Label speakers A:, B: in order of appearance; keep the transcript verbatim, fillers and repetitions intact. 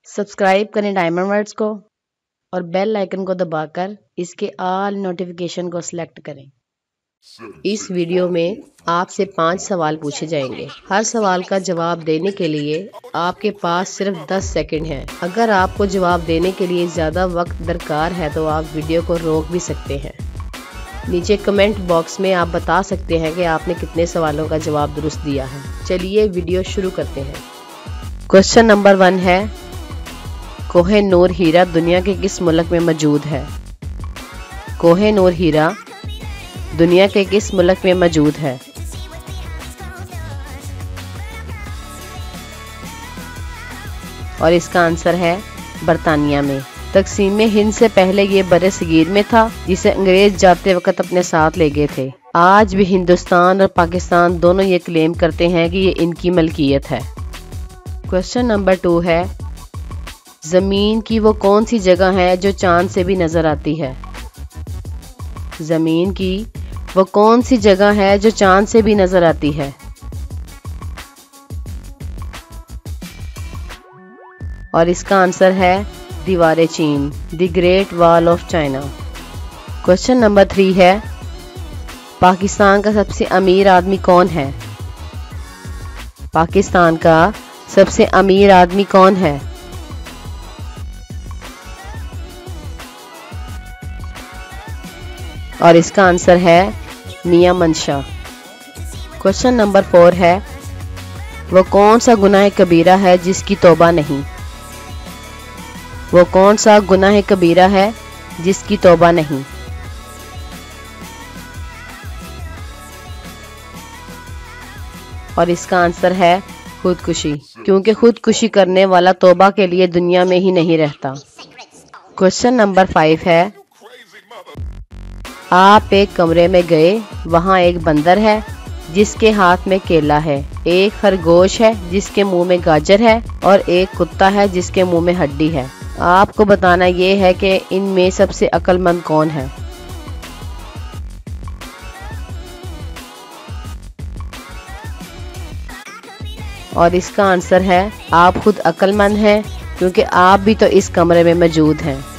A: Subscribe करें diamond words को और बेल आइकन को दबाकर इसके ऑल नोटिफिकेशन को सिलेक्ट करें। इस वीडियो में आपसे पांच सवाल पूछे जाएंगे। हर सवाल का जवाब देने के लिए आपके पास सिर्फ दस सेकंड हैं। अगर आपको जवाब देने के लिए ज़्यादा वक्त दरकार है तो आप वीडियो को रोक भी सकते हैं। नीचे कमेंट बॉक्स में आप बता सकते हैं कि आपने कितने सवालों का जवाब दुरुस्त दिया है। चलिए वीडियो शुरू करते हैं। क्वेश्चन नंबर वन है, कोहे नूर हीरा दुनिया के किस मुल्क में मौजूद है? कोहे नूर हीरा दुनिया के किस मुल्क में मौजूद है? और इसका आंसर है बरतानिया में। तकसीम हिंद से पहले ये बरे सगीर में था, जिसे अंग्रेज जाते वक्त अपने साथ ले गए थे। आज भी हिंदुस्तान और पाकिस्तान दोनों ये क्लेम करते हैं कि ये इनकी मलकियत है। क्वेश्चन नंबर टू है, जमीन की वो कौन सी जगह है जो चांद से भी नजर आती है? जमीन की वो कौन सी जगह है जो चांद से भी नजर आती है? और इसका आंसर है दीवारे चीन, the great wall of China. Question number three है, पाकिस्तान का सबसे अमीर आदमी कौन है? पाकिस्तान का सबसे अमीर आदमी कौन है? और इसका आंसर है मियां मनशा। क्वेश्चन नंबर फोर है, वो कौन सा गुनाह कबीरा है जिसकी तौबा नहीं? वो कौन सा गुनाह कबीरा है जिसकी तौबा नहीं? और इसका आंसर है खुदकुशी, क्योंकि खुदकुशी करने वाला तौबा के लिए दुनिया में ही नहीं रहता। क्वेश्चन नंबर फाइव है, आप एक कमरे में गए, वहाँ एक बंदर है जिसके हाथ में केला है, एक खरगोश है जिसके मुंह में गाजर है और एक कुत्ता है जिसके मुंह में हड्डी है। आपको बताना ये है कि इनमें सबसे अक्लमंद कौन है? और इसका आंसर है आप खुद अक्लमंद हैं, क्योंकि आप भी तो इस कमरे में मौजूद हैं।